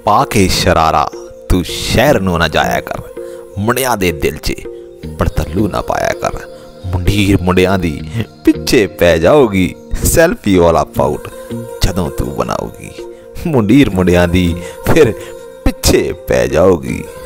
पा के शरारा तू शहर नू ना जाया कर, मुंडिया दे दिल च पड़तलू ना पाया कर। मुंडीर मुंडिया दी पिछे पै जाओगी, सैल्फी वाला पाउट जदों तू बनाओगी। मुंडीर मुंडिया दी फिर पिछे पै जाओगी।